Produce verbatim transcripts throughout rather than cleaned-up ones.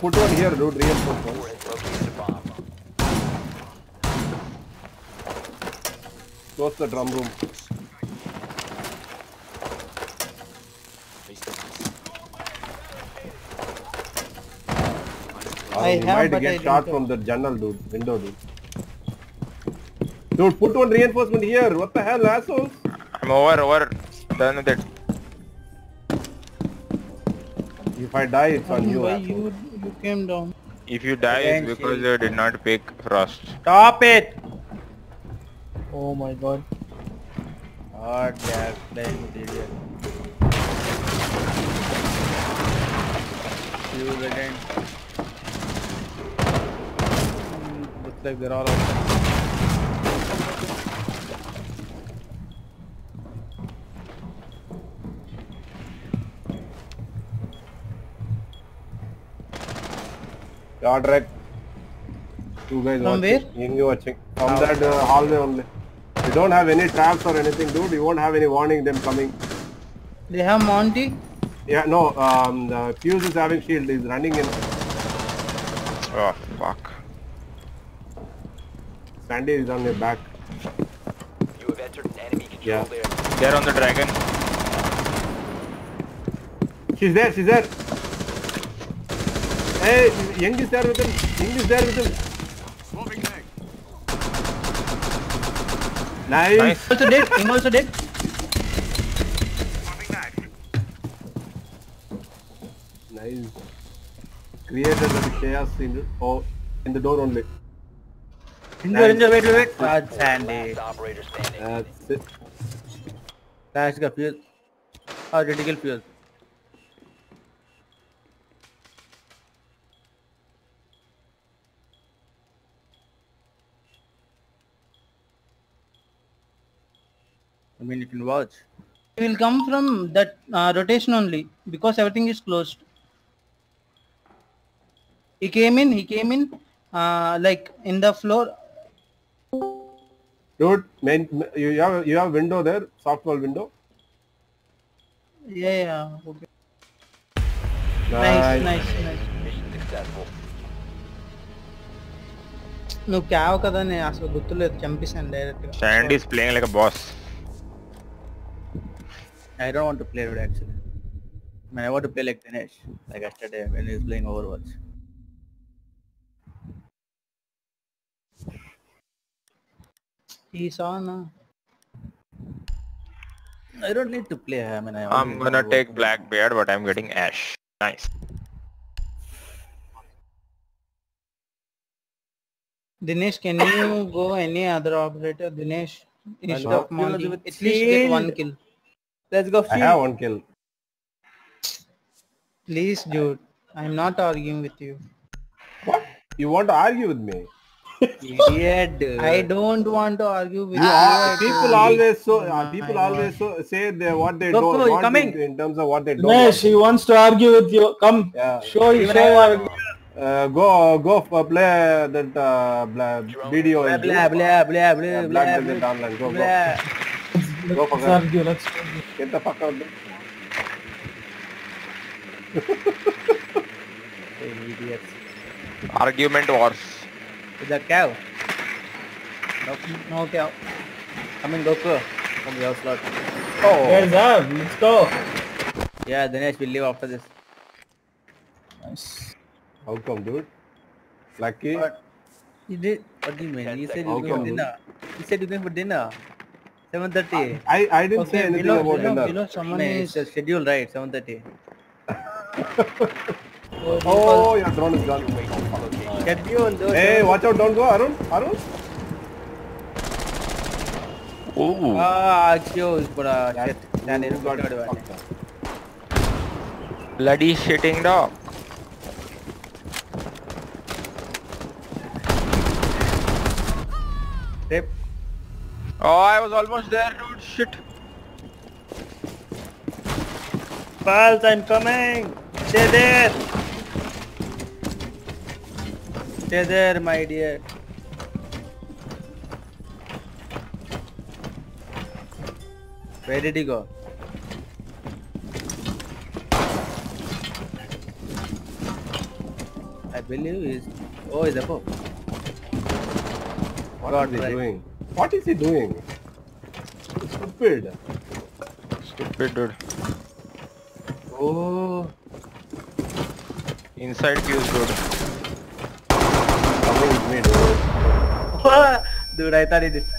put one here, dude. Reinforce one. Close the drum room. Uh, I we have, might but get I shot didn't from the jannal, dude. Window, dude. Dude, put one reinforcement here. What the hell, assholes? I'm over, over. Done with it. If I die, it's on Um, you, why asshole. you you came down? If you die, Again, it's because shield. you did not pick Frost. Stop it! Oh my god. God, they are playing with idiot. Fuse again. Hmm, looks like they're all outside. God, wreck. Two guys From watching. Where? watching. From oh. that uh, hallway only. You don't have any traps or anything, dude. You won't have any warning them coming. They have Monty? Yeah, no. Um, the Fuse is having shield. He's running in. Oh, fuck. Sandy is on your back. You have entered an enemy control Yeah. there. They're on the dragon. She's there, she's there. Hey, Young is there with him. Young is there with him. Nice. Nice. Also dead. I'm also dead. Nice. Created the chaos in the, oh, in the door only. Injure, injure, wait, wait, wait. God, Last Sandy. operator standing. That's it. Flash got fuse. Oh, critical fuse. I mean, you can watch. He will come from that uh, rotation only because everything is closed. He came in, he came in uh, like in the floor. Dude, main, you have you have window there, soft wall window. Yeah, yeah, okay. Nice. Nice, nice, nice. Mission successful. నువ్వు క్యావ్ కదా నేను అసలు గుర్తులేదు చంపేశాను direct గా. Sandy is playing like a boss. I don't want to play with actually. I mean, I want to play like Dinesh, like yesterday when he was playing Overwatch. He saw na. I don't need to play. I mean, I I'm gonna take Blackbeard, but I'm getting Ash. Nice. Dinesh, can you go any other operator? Dinesh, instead no. of Monty, With at least get shield. one kill. Let's go. I have one kill. Please, dude. I'm not arguing with you. What? You want to argue with me? Idiot. I don't want to argue with You you. are, at people all. always so uh, my people God. always so say they what they Go, don't go, want coming. in, in terms of what they don't. Dinesh, he wants to argue with you. Come, Yeah. show you. Even Show I your- want- Uh, go go for play that uh, blah, video. Blah, and do. blah, blah, blah, blah, Yeah, blah, Black blah, Desert Downline. Go, go. blah. Go for Let's that. argue. Let's argue. Get the fuck out. Idiots. Argument wars. Is that cow? Nope. Okay. Come in, Goku. Come your slot. Oh, Guys, up. Let's go. Yeah, Dinesh will leave after this. Nice. how come, dude? Lucky. What? He did. What do you mean? He said you're How going for come? dinner. He said you're going for dinner. seven thirty. I I didn't say Okay, anything below, about below, dinner. below someone No, is. it's a schedule, right? seven thirty. Oh, your drone is gone. Schedule. Though, Hey, watch out! Don't go, Arun. Arun. Ooh. Ah, excuse for a shit. Then it's got it. Fucked up. Bloody shitting dog. Rip. Oh, I was almost there, dude. Shit. Pulse, I'm coming. Stay there. Stay there, my dear. Where did he go? I believe he's. Oh, he's above. What God, is he right. doing? What is he doing? Stupid. Stupid dude. Oh, Inside fuse dude. coming with me, dude. Dude, I thought he did.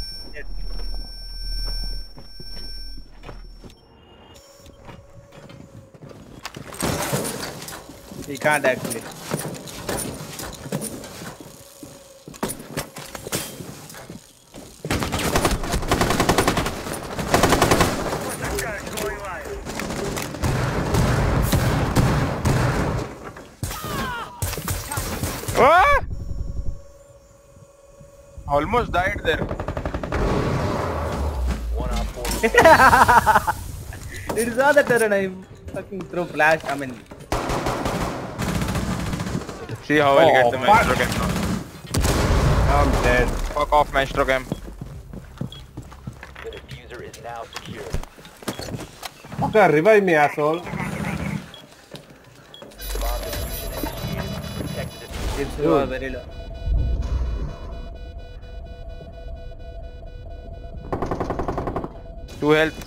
He can't actually. Ah! Almost died there. One op four. It is all the turn I fucking throw flash. I mean, See how I'll Oh, get the fuck. Maestro Cam now. I'm dead. Fuck off Maestro Cam. The diffuser is now secure. Fucker, revive me, asshole. Bomb diffusion initiated. Protect the diffuser. it's Dude. uh, very low. Two health.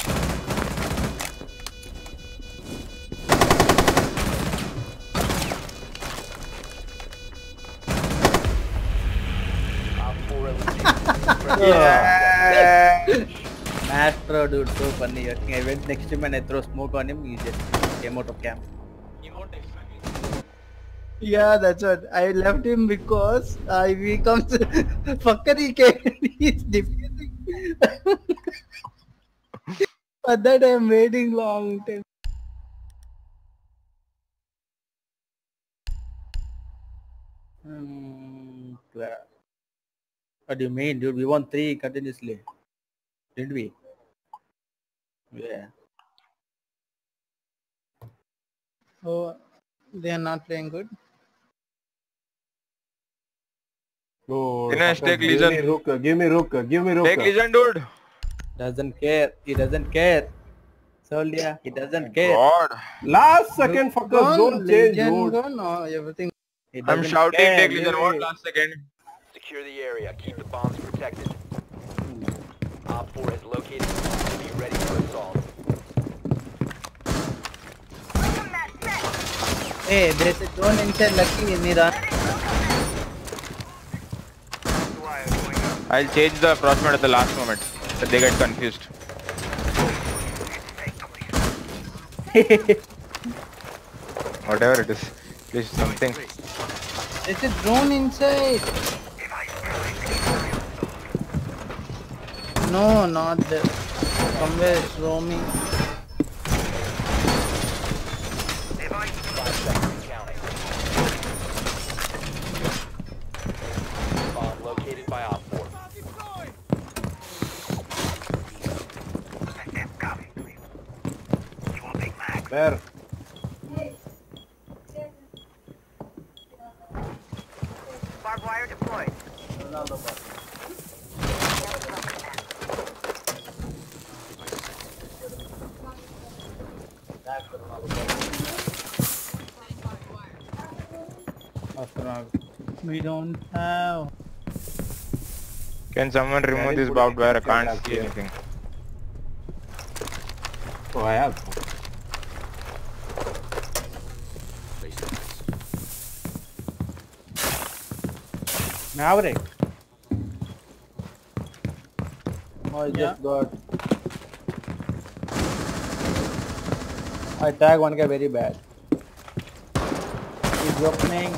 Op four eliminated. Yeah. Maestro, dude, so funny. I think I went next to him and I throw smoke on him. He just came out of camp. Yeah, that's what. I left him because uh, if he comes, fucker, he came, he's defusing. For that I'm waiting long time. Hmm. yeah. What do you mean, dude? We won three continuously. Didn't we? Yeah. Oh, they are not playing good. No, Dinesh, fucker, take give Legion. me Rook, give me Rook, give me Rook. Take Legion dude. Doesn't care. He doesn't care. Soldier, he doesn't care. God. Last second, fuckers, Gone, don't change, Legend dude. gone, oh, everything. He I'm doesn't shouting care. take Legion. What really. last second? Secure the area. Keep the bombs protected. Op four has located the bomb. Be ready for assault. Hey, there's a drone inside Lucky in Iran. I'll change the prospect at the last moment. So they get confused. Whatever it is. Please something. There's a drone inside. No, not there. Somewhere it's roaming. Five seconds and counting. Bomb located by Op four. Where? Barbed wire deployed. We don't have. Can someone remove didn't this put barbed wire? I anything can't up see here. anything. Oh, I have. Maverick. Oh, I Yeah. just got. I tag one guy very bad. He's opening.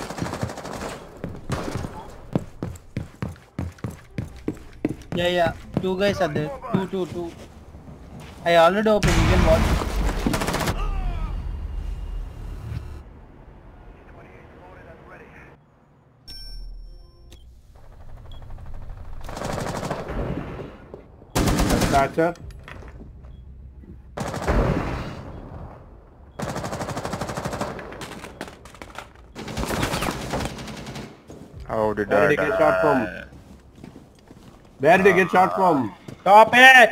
Yeah, yeah. Two guys are there. Two, two, two. I already opened. You can watch. Thatcher. How did Where I did he get die? shot from? Where did he get shot from? Stop it!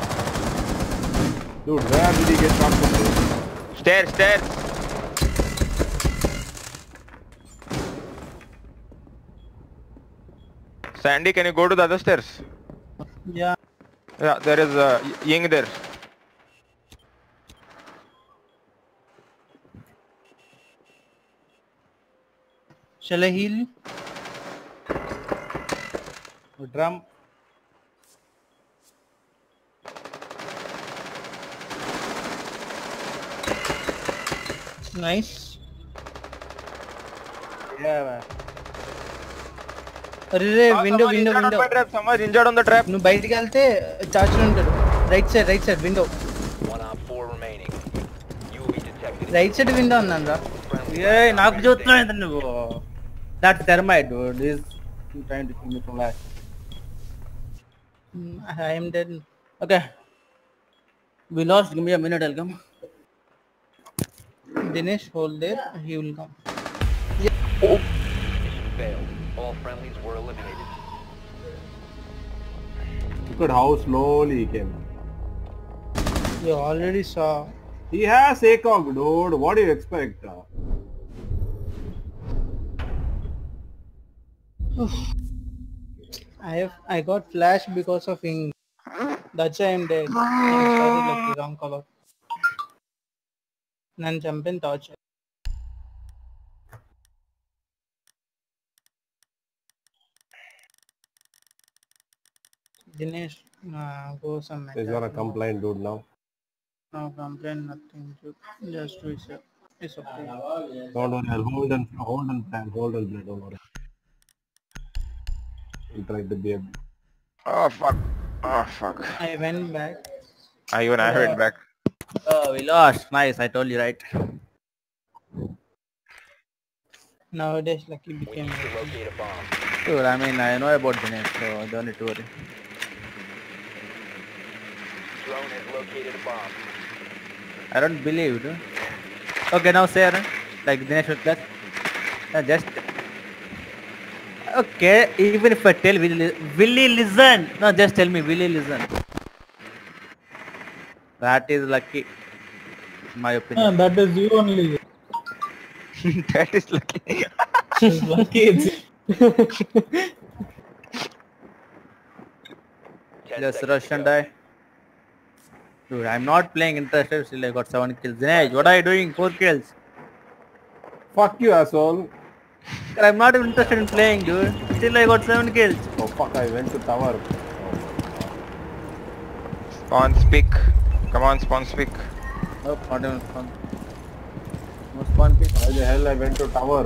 Dude, where did he get shot from? Stairs, stairs. Sandy, can you go to the other stairs? Yeah. Yeah, there is uh, Ying there. Shall I heal you? Drum. Nice. Yeah, man. అరే రే Oh, window someone window injured on window my trap. Someone injured on the trap. నువ్వు బయటికి వెళ్తే charge ఉంటాడు right side right side window One op four remaining. You will be detected. Right side window అన్నాను రా Friendly Yeah, నాకు చూస్తున్నావు ఎంత నువ్వు. That's thermite, dude. He's trying to kill me from last. I'm dead Okay. We lost. Give me a minute. I'll come. Dinesh hold there he will come mission failed. All friendlies were eliminated. Look at how slowly he came. You already saw He has A C O G, dude. What do you expect? I have I got flash because of Ing. That's why I'm dead. I'm sorry, lucky wrong color. Nan jumping torch. Dinesh, uh, go some. He's gonna complain, dude, now. No complain, nothing. Just do it. It's okay. Don't worry, I'll hold and hold and plan, hold and play, don't worry. He'll try to be a... Oh fuck. Oh fuck. I went back. I even I went back. Oh, we lost. Nice. I told you right. Nowadays, lucky We became. need to locate a bomb. Dude, I mean, I know about Dinesh, so don't need to worry. Drone has located a bomb. I don't believe, dude. Okay, now say, Aaron. Like Dinesh with that. Uh, just. Okay, even if I tell, will he, will he listen? No, just tell me, will he listen? That is lucky, in my Ah, opinion. that is you only. That is lucky. It's lucky it's Ten Just seconds rush to and go. die. Dude, I'm not playing interested. Still, I got seven kills. Dinesh, what are you doing? Four kills. Fuck you, asshole. I'm not even interested in playing, dude. Still, I got seven kills. Oh fuck, I went to tower. Spawn speak. Come on, spawn speak. Nope, not even fun. No spawn pick. Why the hell I went to tower?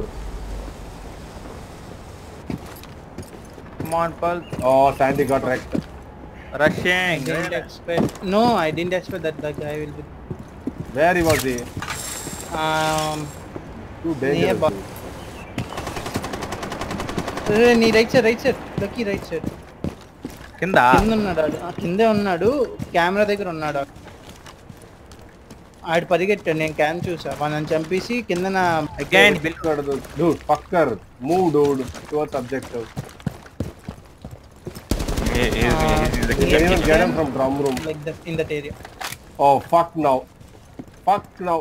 Come on, Pulse. Oh, Sandy got wrecked. Rushing. Didn't expect. No, I didn't expect that the guy will be. Where he was he? Um, Too dangerous. Nearby. dude. రే, నీ right side right side lucky right side Kinda. కింద ఉన్నాడు ఆడు. ఆ, కిందే ఉన్నాడు camera దగ్గర ఉన్నాడు ఆడు. ఆడు పరిగెట్టాడు నేను క్యామ్ చూసా వాళ్ళని చంపేసి కింద నా Again, Look at the- Dude, fucker. Move, dude. Towards objective. He, he's, Uh, he's, he's You the can king. even get him from drum room. Like that in that area Oh, fuck now. Fuck now.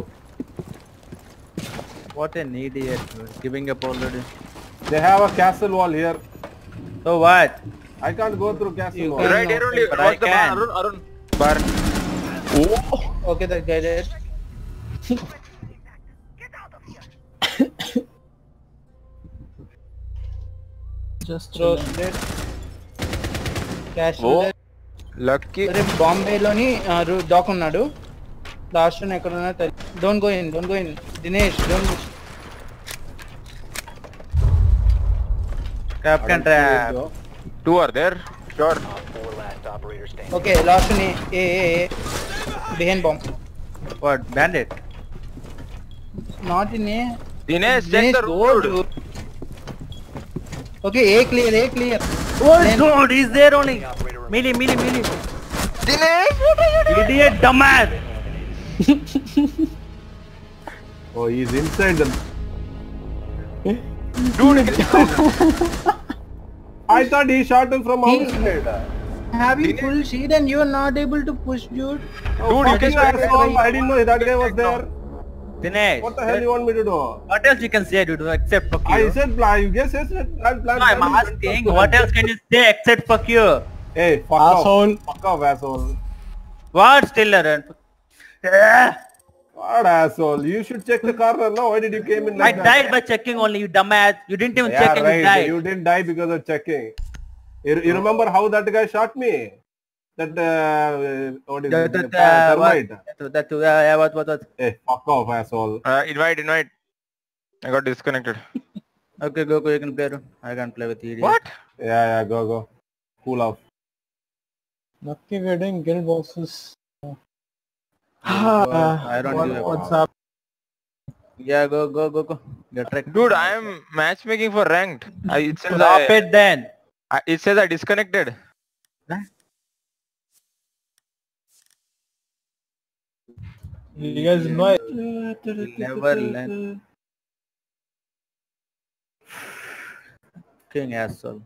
What an idiot. Dude. Giving up already. They have a castle wall here. So what? I can't go through castle You wall. can- Right here only. But I Watch the bar, can. Arun, Arun. Bar. Oh. Okay that guy dead just throws dead cash Oh. Lucky. అరే బాంబేలోని దాక్కున్నాడు last ఎక్కడ ఉన్నా don't go in don't go in Dinesh don't Captain trap. Two are there. Sure. Op four last operator standing. Okay last ని A A behind bomb What? Bandit? Not in A Dinesh, check the go road. Okay A clear A clear Oh, dude, he's there only. The operator remains. Melee, melee, melee. Dinesh, what are you doing? Idiot, dumbass. Oh, he's inside the... Dude, I thought he shot him from He- outside. having full shield and you are not able to push dude Oh, Dude, you fuck can you, try to asshole. I didn't know that guy was there. Dinesh. What the hell you want me to do? What else you can say, dude? Except fuck you. I said plan. You guess yes. I'm planning. No, I'm asking. What else can you say except fuck you? Hey, fuck Asshole. off. Fuck off, asshole. What still around? Ah, What asshole? You should check the corner. No, why did you came in I like that? died by checking only, you dumbass. You didn't even Yeah, check and right. you died. You didn't die because of checking. You, you remember how that guy shot me? That uh, what is That, it? that, The uh, termite. what, that, uh, yeah, what, what, what? Hey, fuck off, asshole. Uh, invite, invite. I got disconnected. Okay, go, go, you can play. I can't play with idiot. What? Yeah, yeah, go, go. Cool off. Lucky we're doing guild bosses. I don't What, give a what's fuck. up? Yeah, go, go, go, go. Get wrecked. Dude, I am matchmaking for ranked. I, it says Stop I, it then. I, it says I disconnected. You guys know it. Never learn. King asshole.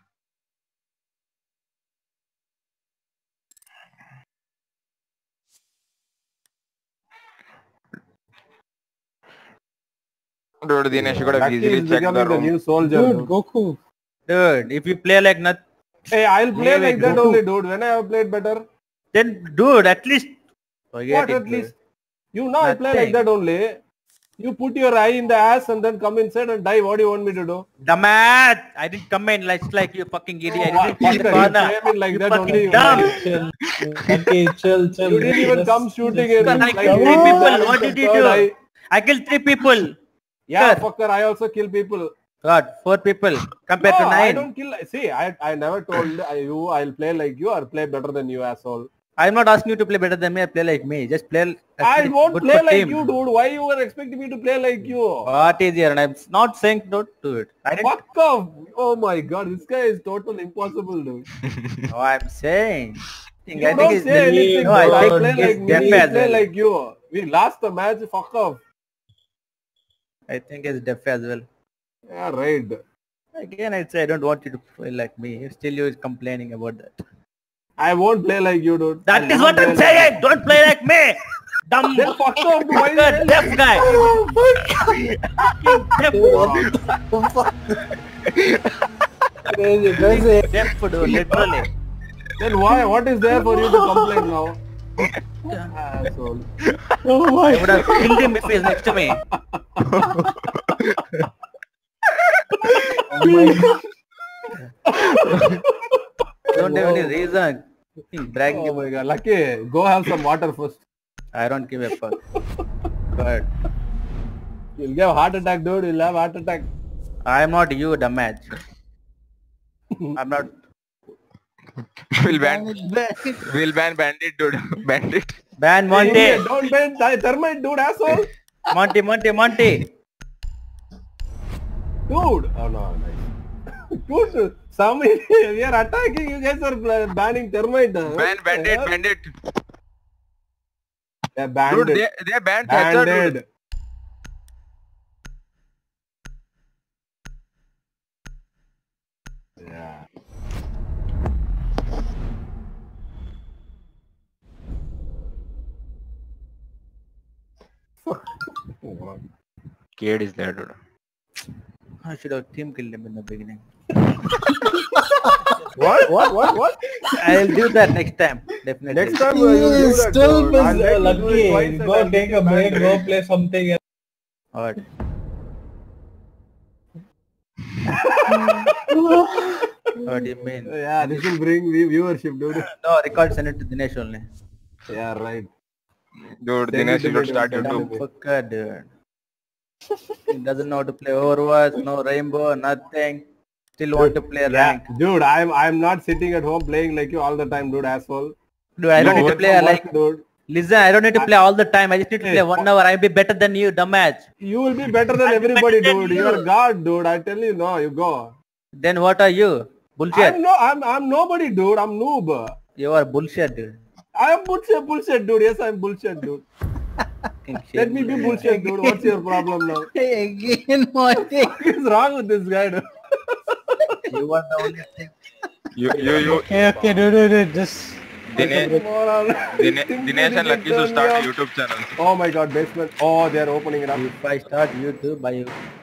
Dude, Dinesh, you gotta Lucky easily is check the becoming the room. new soldier. Dude, Dude. Goku. Dude, if you play like nothing, Hey, I'll play Play like with that Goku. only, dude. When I have played better. then dude, at least forget What it, at dude. least? You know I play like Nothing. that only. You put your eye in the ass and then come inside and die. What do you want me to do? Dumbass! I didn't come in like like you fucking idiot. I didn't Fucker, see the you corner. came in like You that fucking only. You dumb. died. Chill. Okay, chill, chill. You didn't even Just- come shooting just- in. I Like killed you three did people. that What in did the you third do? eye. I killed three people. Yeah, Sir. fucker. I also kill people. God, four people compared No, to I nine. don't kill. See, I I never told you I'll play like you or play better than you, asshole. I'm not asking you to play better than me. I play like me. Just play. I actually won't good play for like team. you, dude. Why you were expecting me to play like you? What is here? And I'm not saying don't do it. I didn't. Fuck off! Oh my god, this guy is total impossible, dude. No, I'm saying. I think, You I think don't it's say anything, No, I dude. I think play it's like me, deaf you as play well. like you. We lost the match, fuck off. I think it's deaf as well. Yeah, right. Again, I'd say I don't want you to play like me. Still, you're complaining about that. I won't play like you, dude. That I is won't what I'm play like saying. Don't play like me. Dumb. Then fuck off, dude. Why fucker, you- deaf guy. Crazy, crazy. Deaf, dude, literally. Then why? What is there for you to complain now? Asshole. Oh my I would have killed him if he's next to me. Oh my god. Don't have any reason. Bragging Oh about my god. Lucky, go have some water first. I don't give a fuck. But You'll get a heart attack, dude. You'll have heart attack. I'm not you, dumbass. I'm not. We'll ban, we'll ban bandit, dude. Bandit. Ban Hey, Monty. idiot, don't ban th- thermite, dude, asshole. Monty, Monty, Monty. Dude. Oh no, nice. Dude, some we are attacking. You guys are bla- banning thermite. huh? Ban What the bandit, hell? bandit. Yeah, bandit. Dude, they, they banned Thatcher, dude. Banded. Yeah. Kid is there, dude. I should have team killed him in the beginning. What? What? What? What? I'll do that next time. Definitely. Next time uh, you do He's that, still dude. miss I'll make you do it lucky. twice and Go I'll take make a you break. ban Go it. play something else. Alright. What do you mean? Yeah, this will bring view- viewership, dude. No, record send it to Dinesh only. Yeah, right. Dude, Send Dinesh, it you to should me, start dude. YouTube. Send it. Fucker, dude. He doesn't know how to play Overwatch, no Rainbow, nothing. Still want to play Yeah, rank. dude, I'm I'm not sitting at home playing like you all the time, dude, asshole. Dude, I don't You need to went play for like. work, dude. Listen, I don't need to play all the time. I just need to Hey, play one hour. I'll be better than you, dumbass. You will be better than I'll be everybody, better than dude. you. You're God, dude. I tell you, no, you go. Then what are you? Bullshit. I'm no, I'm I'm nobody, dude. I'm noob. You are bullshit, dude. I am bullshit, bullshit, dude. Yes, I'm bullshit, dude. Fucking Let me be shit. bullshit, dude. What's your problem now? Hey, again, Monty. What is wrong with this guy, dude? You are the only thing. You, you, you, Okay, okay, dude, dude, dude. Just Dine- Moron. Dine- Dinesh and Lucky should start a YouTube channel. Oh my god, basement. Oh, they are opening it up. If I start YouTube, I